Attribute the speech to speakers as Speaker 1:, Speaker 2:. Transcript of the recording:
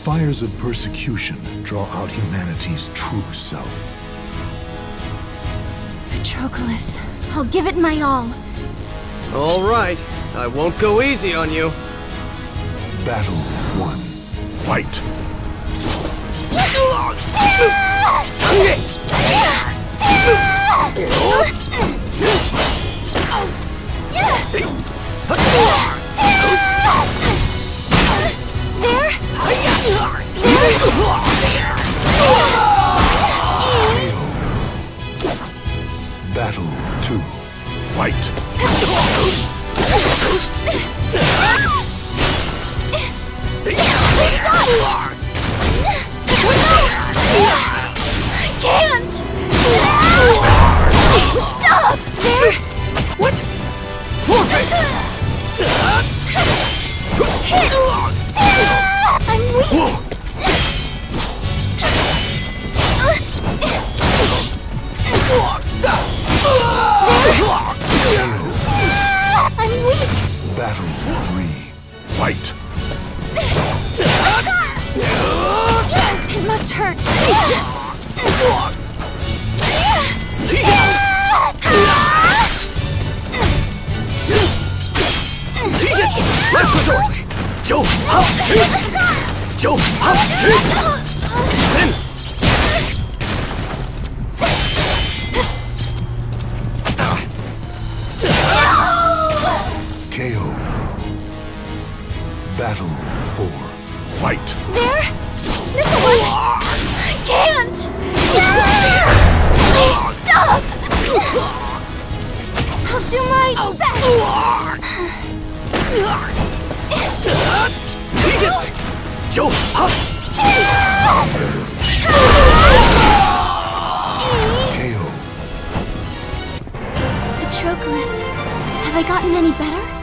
Speaker 1: fires of persecution draw out humanity's true self.
Speaker 2: Patroclus, I'll give it my all.
Speaker 3: All right, I won't go easy on you.
Speaker 1: Battle 1. Fight!
Speaker 3: Sangre!
Speaker 1: Battle 2. Fight!
Speaker 2: I can't! Stop! There!
Speaker 3: What? Forfeit!
Speaker 2: Hit! I'm weak! I'm weak!
Speaker 1: Battle 3. Fight!
Speaker 2: It must hurt.
Speaker 3: Last resort! Joe, hop, Joe, hop, Sin!
Speaker 1: KO. Battle 4. Fight!
Speaker 2: There? This one? I can't! Please stop! I'll do my best!
Speaker 3: Joe, hop!
Speaker 1: KO.
Speaker 2: Patroclus, have I gotten any better?